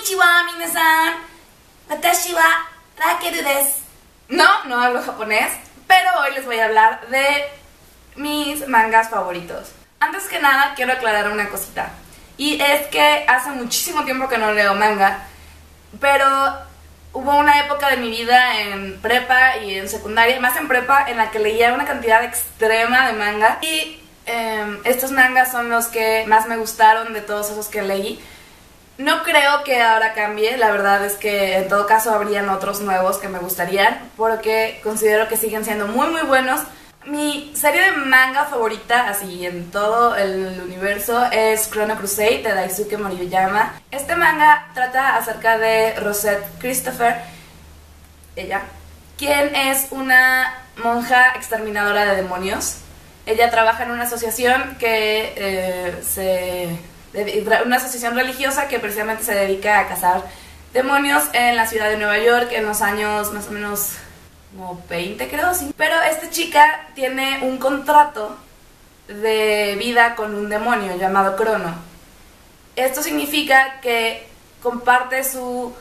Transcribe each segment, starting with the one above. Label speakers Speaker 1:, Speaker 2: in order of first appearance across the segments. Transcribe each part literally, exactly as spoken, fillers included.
Speaker 1: Konnichiwa, minasan. Watashi wa Rakeru desu. No, no hablo japonés, pero hoy les voy a hablar de mis mangas favoritos. Antes que nada, quiero aclarar una cosita. Y es que hace muchísimo tiempo que no leo manga, pero hubo una época de mi vida en prepa y en secundaria, más en prepa, en la que leía una cantidad extrema de manga. Y eh, estos mangas son los que más me gustaron de todos esos que leí. No creo que ahora cambie, la verdad es que en todo caso habrían otros nuevos que me gustarían, porque considero que siguen siendo muy muy buenos. Mi serie de manga favorita, así en todo el universo, es Chrono Crusade de Daisuke Moriyama. Este manga trata acerca de Rosette Christopher, ella, quien es una monja exterminadora de demonios. Ella trabaja en una asociación que eh, se... una asociación religiosa que precisamente se dedica a cazar demonios en la ciudad de Nueva York en los años más o menos como veinte, creo, sí. Pero esta chica tiene un contrato de vida con un demonio llamado Crono. Esto significa que comparte su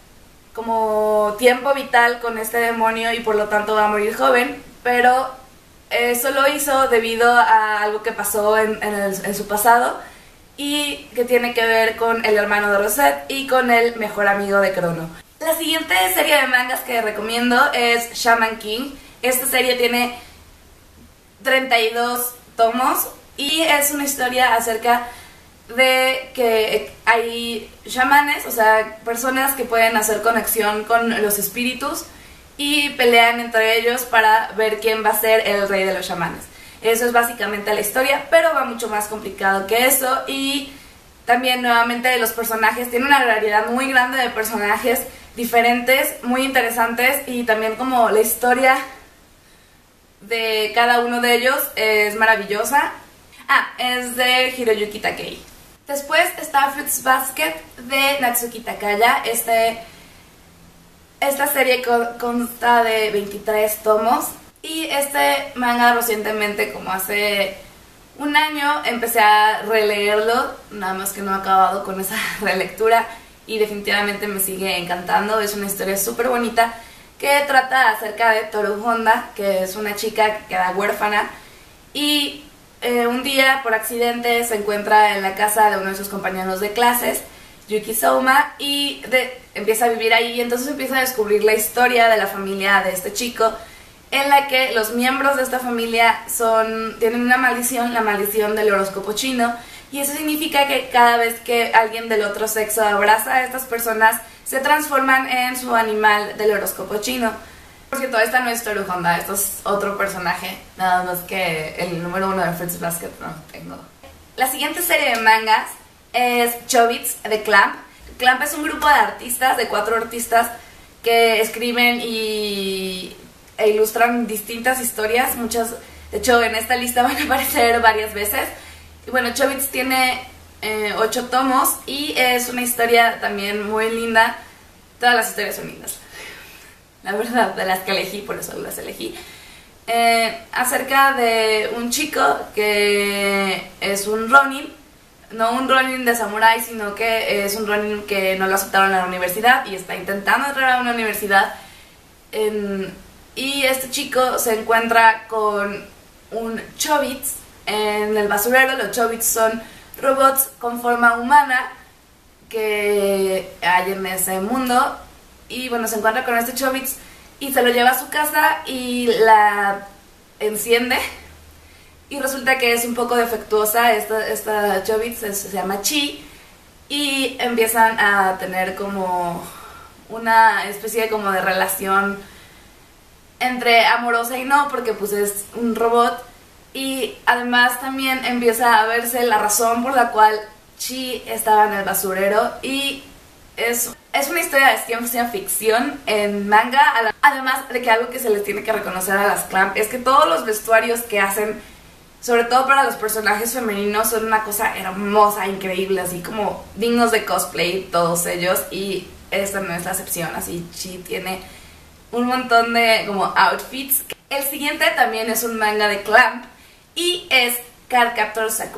Speaker 1: como tiempo vital con este demonio y por lo tanto va a morir joven, pero eso lo hizo debido a algo que pasó en, en, el, en su pasado, y que tiene que ver con el hermano de Rosette y con el mejor amigo de Crono. La siguiente serie de mangas que recomiendo es Shaman King. Esta serie tiene treinta y dos tomos y es una historia acerca de que hay chamanes, o sea, personas que pueden hacer conexión con los espíritus y pelean entre ellos para ver quién va a ser el rey de los chamanes. Eso es básicamente la historia, pero va mucho más complicado que eso. Y también nuevamente los personajes, tienen una variedad muy grande de personajes diferentes, muy interesantes, y también como la historia de cada uno de ellos es maravillosa. Ah, es de Hiroyuki Takei. Después está Fruits Basket de Natsuki Takaya. Este, esta serie consta de veintitrés tomos. Y este manga recientemente, como hace un año, empecé a releerlo, nada más que no he acabado con esa relectura y definitivamente me sigue encantando. Es una historia súper bonita que trata acerca de Toru Honda, que es una chica que queda huérfana y eh, un día por accidente se encuentra en la casa de uno de sus compañeros de clases, Yuki Souma, y de, empieza a vivir ahí, y entonces empieza a descubrir la historia de la familia de este chico, en la que los miembros de esta familia son, tienen una maldición, la maldición del horóscopo chino, y eso significa que cada vez que alguien del otro sexo abraza a estas personas, se transforman en su animal del horóscopo chino. Por cierto, esta no es Toru Honda, esto es otro personaje, nada más que el número uno de Fruits Basket no tengo. La siguiente serie de mangas es Chobits de Clamp. Clamp es un grupo de artistas, de cuatro artistas, que escriben y e ilustran distintas historias. Muchas, de hecho en esta lista van a aparecer varias veces. Y bueno, Chobits tiene eh, ocho tomos y es una historia también muy linda. Todas las historias son lindas, la verdad, de las que elegí, por eso las elegí. Eh, acerca de un chico que es un Ronin, no un Ronin de samurái, sino que es un Ronin que no lo aceptaron en la universidad y está intentando entrar a una universidad. En, Y este chico se encuentra con un Chobits en el basurero. Los Chobits son robots con forma humana que hay en ese mundo. Y bueno, se encuentra con este Chobits y se lo lleva a su casa y la enciende. Y resulta que es un poco defectuosa. Esta, esta Chobits se, se llama Chi. Y empiezan a tener como una especie de, como de relación entre amorosa y no, porque pues es un robot. Y además también empieza a verse la razón por la cual Chi estaba en el basurero. Y es, es una historia de ciencia ficción en manga. Además de que algo que se les tiene que reconocer a las Clamp es que todos los vestuarios que hacen, sobre todo para los personajes femeninos, son una cosa hermosa, increíble, así como dignos de cosplay todos ellos. Y esta no es la excepción, así Chi tiene un montón de como outfits. El siguiente también es un manga de Clamp y es Cardcaptor Sakura.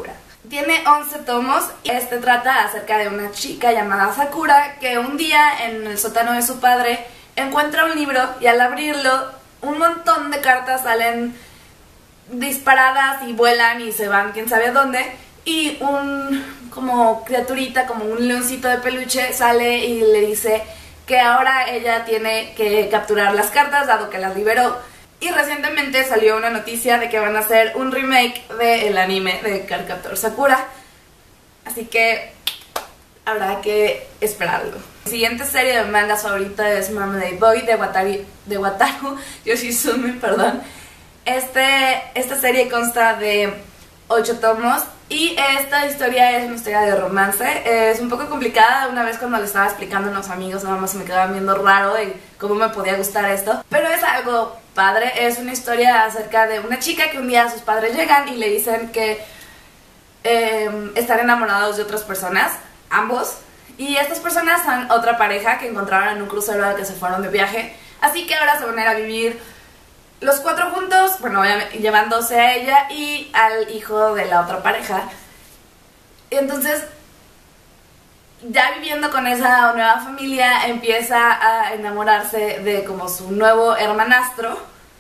Speaker 1: Tiene once tomos y este trata acerca de una chica llamada Sakura que un día en el sótano de su padre encuentra un libro y al abrirlo un montón de cartas salen disparadas y vuelan y se van quién sabe a dónde, y un como criaturita, como un leoncito de peluche sale y le dice que ahora ella tiene que capturar las cartas dado que las liberó. Y recientemente salió una noticia de que van a hacer un remake del anime de Cardcaptor Sakura, así que habrá que esperarlo. La siguiente serie de mangas favorita es Marmalade Boy de Wataru, de Wataru Yoshizumi, perdón. Este, esta serie consta de ocho tomos y esta historia es una historia de romance. Es un poco complicada. Una vez cuando le estaba explicando a unos amigos nada más se me quedaban viendo raro de cómo me podía gustar esto, pero es algo padre. Es una historia acerca de una chica que un día sus padres llegan y le dicen que eh, están enamorados de otras personas, ambos, y estas personas son otra pareja que encontraron en un crucero al que se fueron de viaje, así que ahora se van a ir a vivir los cuatro juntos, bueno, llevándose a ella y al hijo de la otra pareja. Y entonces, ya viviendo con esa nueva familia, empieza a enamorarse de como su nuevo hermanastro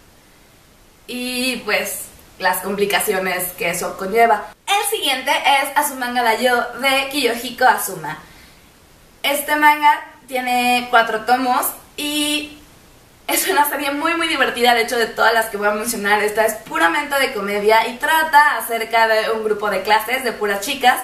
Speaker 1: y pues las complicaciones que eso conlleva. El siguiente es Azumanga Daioh de Kiyohiko Azuma. Este manga tiene cuatro tomos y es una serie muy muy divertida. De hecho, de todas las que voy a mencionar, esta es puramente de comedia y trata acerca de un grupo de clases de puras chicas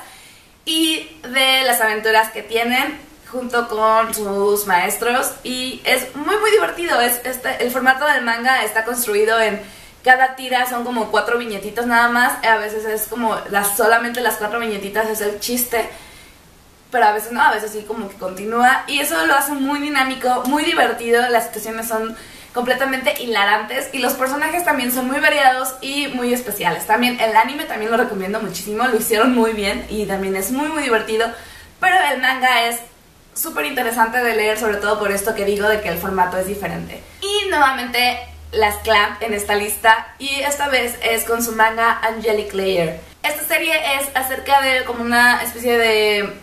Speaker 1: y de las aventuras que tienen junto con sus maestros, y es muy muy divertido. Es este, el formato del manga está construido en cada tira, son como cuatro viñetitas nada más. A veces es como las, solamente las cuatro viñetitas es el chiste, pero a veces no, a veces sí como que continúa, y eso lo hace muy dinámico, muy divertido. Las situaciones son completamente hilarantes y los personajes también son muy variados y muy especiales. También el anime también lo recomiendo muchísimo, lo hicieron muy bien y también es muy muy divertido, pero el manga es súper interesante de leer, sobre todo por esto que digo de que el formato es diferente. Y nuevamente las Clamp en esta lista, y esta vez es con su manga Angelic Layer. Esta serie es acerca de como una especie de...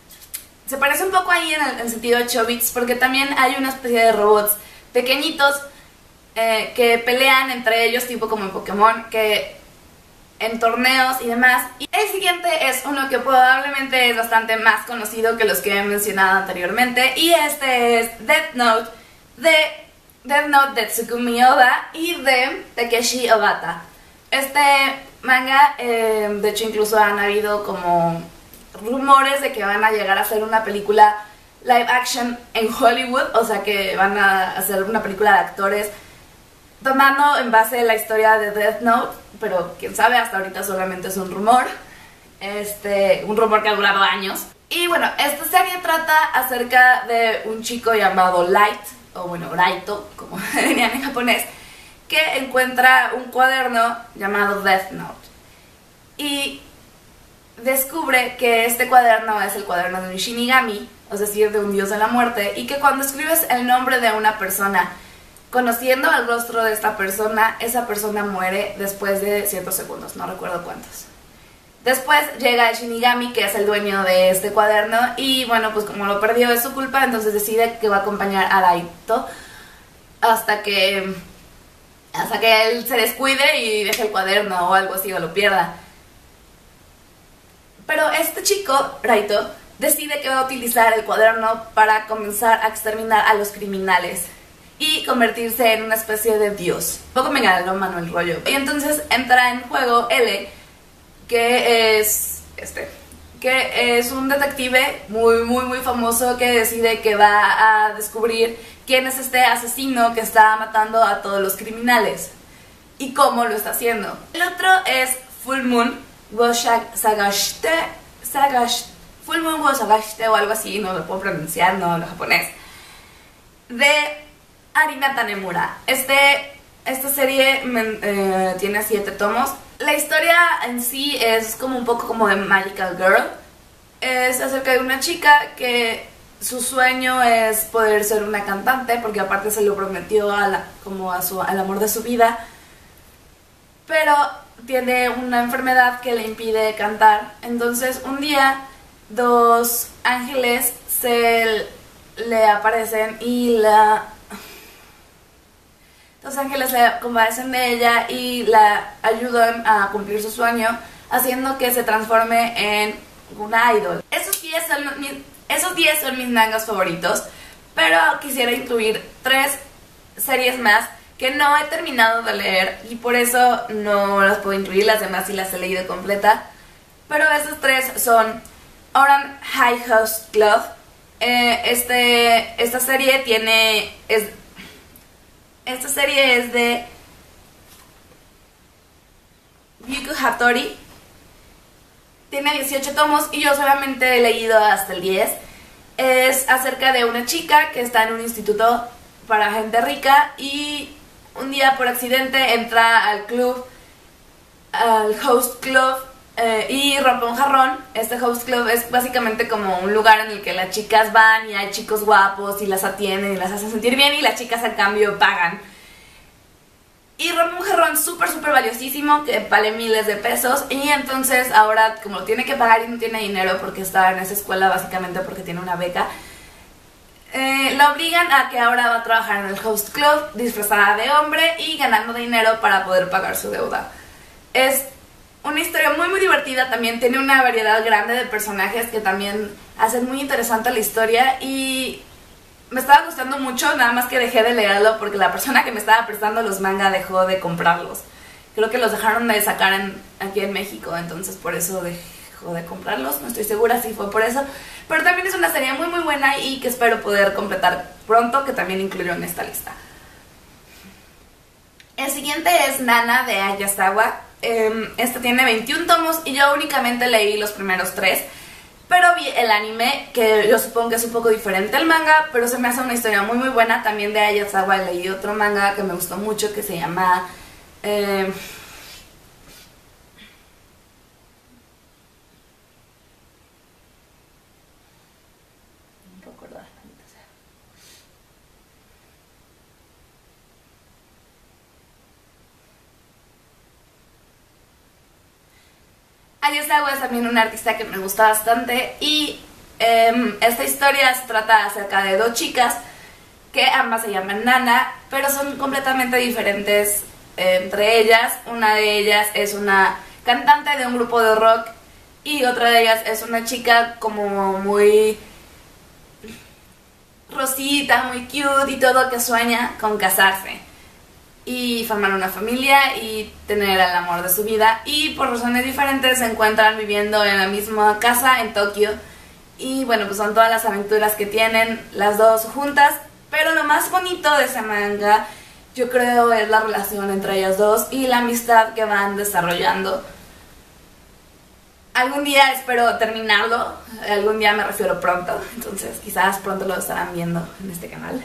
Speaker 1: se parece un poco ahí en el en sentido de Chobits, porque también hay una especie de robots pequeñitos eh, que pelean entre ellos, tipo como en Pokémon, que en torneos y demás. Y el siguiente es uno que probablemente es bastante más conocido que los que he mencionado anteriormente, y este es Death Note de Death Note de Tsukumi Oda y de Takeshi Obata. Este manga, eh, de hecho incluso han habido como rumores de que van a llegar a hacer una película live action en Hollywood, o sea que van a hacer una película de actores tomando en base la historia de Death Note, pero quién sabe, hasta ahorita solamente es un rumor, este, un rumor que ha durado años. Y bueno, esta serie trata acerca de un chico llamado Light, o bueno, Raito, como dirían en japonés, que encuentra un cuaderno llamado Death Note y descubre que este cuaderno es el cuaderno de un Shinigami, es decir, de un dios de la muerte, y que cuando escribes el nombre de una persona, conociendo el rostro de esta persona, esa persona muere después de ciertos segundos, no recuerdo cuántos. Después llega el Shinigami, que es el dueño de este cuaderno, y bueno, pues como lo perdió es su culpa, entonces decide que va a acompañar a Raito hasta que, hasta que él se descuide y deje el cuaderno o algo así, o lo pierda. Pero este chico, Raito, decide que va a utilizar el cuaderno para comenzar a exterminar a los criminales y convertirse en una especie de dios. Un poco me ganó mano el rollo. Y entonces entra en juego L, que es este, que es un detective muy muy muy famoso que decide que va a descubrir quién es este asesino que está matando a todos los criminales y cómo lo está haciendo. El otro es Full Moon wo Sagashite, Sagashite, Full Moon wo Sagashite o algo así, no lo puedo pronunciar, no hablo japonés, de Arina Tanemura. Este, esta serie eh, tiene siete tomos. La historia en sí es como un poco como de Magical Girl. Es acerca de una chica que su sueño es poder ser una cantante, porque aparte se lo prometió a la, como a su, al amor de su vida. Pero tiene una enfermedad que le impide cantar. Entonces un día dos ángeles se le aparecen y la... Dos ángeles se compadecen de ella y la ayudan a cumplir su sueño, haciendo que se transforme en una idol. Esos diez son mis, esos diez son mis mangas favoritos, pero quisiera incluir tres series más que no he terminado de leer y por eso no las puedo incluir, las demás sí las he leído completa. Pero esos tres son Orange High House Club. Eh, este, esta serie tiene... Es, esta serie es de Yuki Hattori. Tiene dieciocho tomos y yo solamente he leído hasta el diez. Es acerca de una chica que está en un instituto para gente rica y un día por accidente entra al club, al host club, eh, y rompe un jarrón. Este host club es básicamente como un lugar en el que las chicas van y hay chicos guapos y las atienden y las hacen sentir bien y las chicas a cambio pagan. Y rompe un jarrón súper súper valiosísimo que vale miles de pesos y entonces ahora como tiene que pagar y no tiene dinero porque está en esa escuela básicamente porque tiene una beca, Eh, la obligan a que ahora va a trabajar en el host club disfrazada de hombre y ganando dinero para poder pagar su deuda. Es una historia muy muy divertida, también tiene una variedad grande de personajes que también hacen muy interesante la historia y me estaba gustando mucho, nada más que dejé de leerlo porque la persona que me estaba prestando los manga dejó de comprarlos. Creo que los dejaron de sacar en, aquí en México, entonces por eso dejó de comprarlos, no estoy segura si fue por eso. Pero también es una serie muy muy buena y que espero poder completar pronto, que también incluyo en esta lista. El siguiente es Nana de Ayasawa. Eh, este tiene veintiún tomos y yo únicamente leí los primeros tres. Pero vi el anime, que yo supongo que es un poco diferente al manga, pero se me hace una historia muy muy buena. También de Ayasawa leí otro manga que me gustó mucho que se llama... Eh, Ayasawa es también una artista que me gusta bastante y eh, esta historia se trata acerca de dos chicas que ambas se llaman Nana, pero son completamente diferentes eh, entre ellas. Una de ellas es una cantante de un grupo de rock y otra de ellas es una chica como muy rosita, muy cute y todo, que sueña con casarse y formar una familia y tener el amor de su vida, y por razones diferentes se encuentran viviendo en la misma casa en Tokio y bueno, pues son todas las aventuras que tienen las dos juntas. Pero lo más bonito de ese manga yo creo es la relación entre ellas dos y la amistad que van desarrollando. Algún día espero terminarlo, algún día me refiero pronto, entonces quizás pronto lo estarán viendo en este canal.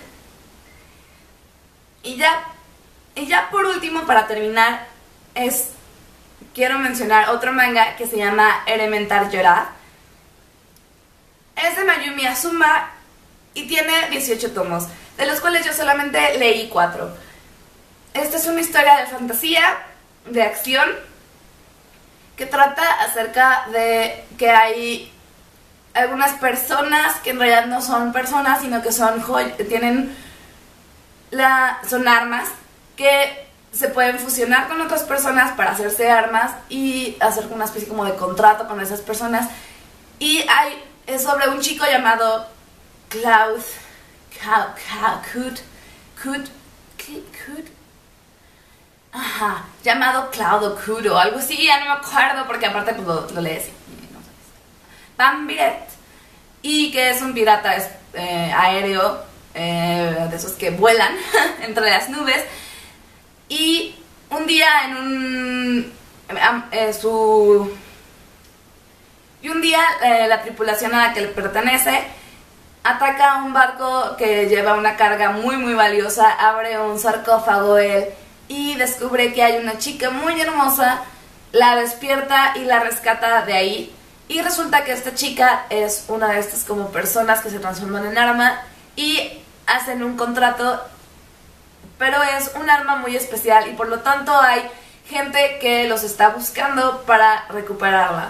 Speaker 1: Y ya Y ya por último, para terminar, es quiero mencionar otro manga que se llama Elementar Llorar. Es de Mayumi Azuma y tiene dieciocho tomos, de los cuales yo solamente leí cuatro. Esta es una historia de fantasía, de acción, que trata acerca de que hay algunas personas que en realidad no son personas, sino que son joy tienen la son armas que se pueden fusionar con otras personas para hacerse armas y hacer una especie como de contrato con esas personas. Y hay, es sobre un chico llamado Cloud Cloud Cloud Cloud ajá, llamado Cloud o Cloud o algo así, ya no me acuerdo porque aparte pues lo, lo lees y no sabes. Bambiret, y que es un pirata eh, aéreo, eh, de esos que vuelan entre las nubes. Y un día en un... Eh, su... Y un día eh, la tripulación a la que le pertenece ataca a un barco que lleva una carga muy muy valiosa, abre un sarcófago él y descubre que hay una chica muy hermosa, la despierta y la rescata de ahí. Y resulta que esta chica es una de estas como personas que se transforman en arma y hacen un contrato, pero es un arma muy especial y por lo tanto hay gente que los está buscando para recuperarla.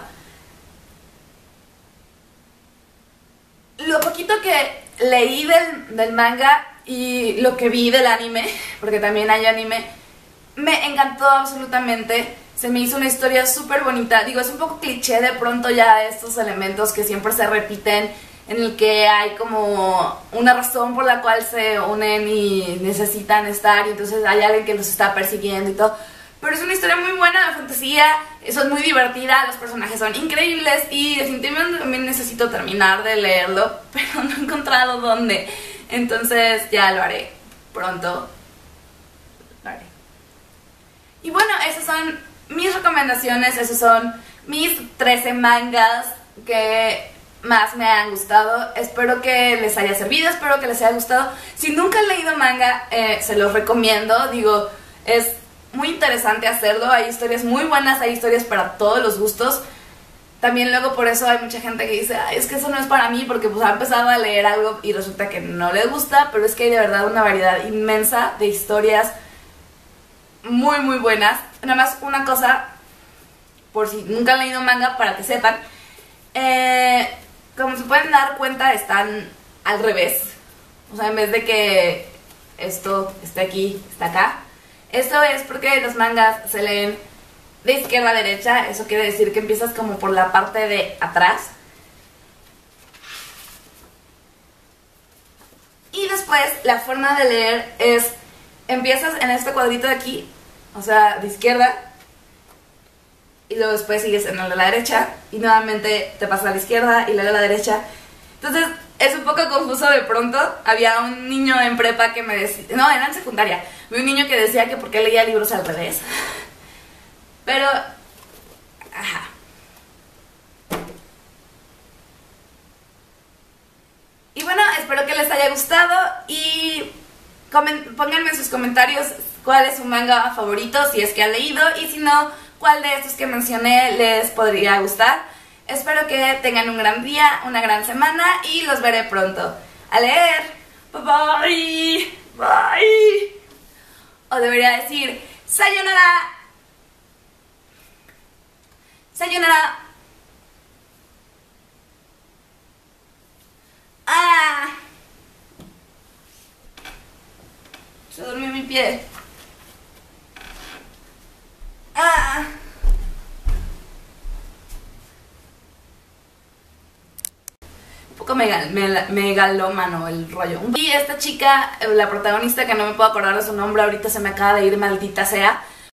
Speaker 1: Lo poquito que leí del, del manga y lo que vi del anime, porque también hay anime, me encantó absolutamente. Se me hizo una historia súper bonita. Digo, es un poco cliché de pronto ya estos elementos que siempre se repiten, en el que hay como una razón por la cual se unen y necesitan estar, y entonces hay alguien que los está persiguiendo y todo. Pero es una historia muy buena de fantasía, es muy divertida, los personajes son increíbles y definitivamente también necesito terminar de leerlo, pero no he encontrado dónde. Entonces ya lo haré pronto. Lo haré. Y bueno, esas son mis recomendaciones, esos son mis trece mangas que más me han gustado. Espero que les haya servido, espero que les haya gustado. Si nunca han leído manga, eh, se los recomiendo. Digo, es muy interesante hacerlo, hay historias muy buenas, hay historias para todos los gustos. También luego por eso hay mucha gente que dice, ay, es que eso no es para mí, porque pues ha empezado a leer algo y resulta que no le gusta, pero es que hay de verdad una variedad inmensa de historias muy muy buenas. Nada más una cosa, por si nunca han leído manga, para que sepan, eh, como se pueden dar cuenta, están al revés. O sea, en vez de que esto esté aquí, está acá. Esto es porque los mangas se leen de izquierda a derecha. Eso quiere decir que empiezas como por la parte de atrás. Y después la forma de leer es, empiezas en este cuadrito de aquí, o sea, de izquierda, y luego después sigues en el de la derecha, y nuevamente te pasas a la izquierda y luego a la derecha. Entonces es un poco confuso de pronto. Había un niño en prepa que me decía, no, era en secundaria, vi un niño que decía que por qué leía libros al revés. Pero, ajá. Y bueno, espero que les haya gustado y pónganme en sus comentarios cuál es su manga favorito, si es que han leído, y si no, cuál de estos que mencioné les podría gustar. Espero que tengan un gran día, una gran semana y los veré pronto. A leer. Bye bye. Bye. O debería decir sayonara. Sayonara. Ah. Se durmió mi pie. Ah. Un poco megal, megalómano el rollo. Y esta chica, la protagonista, que no me puedo acordar de su nombre, ahorita se me acaba de ir, maldita sea,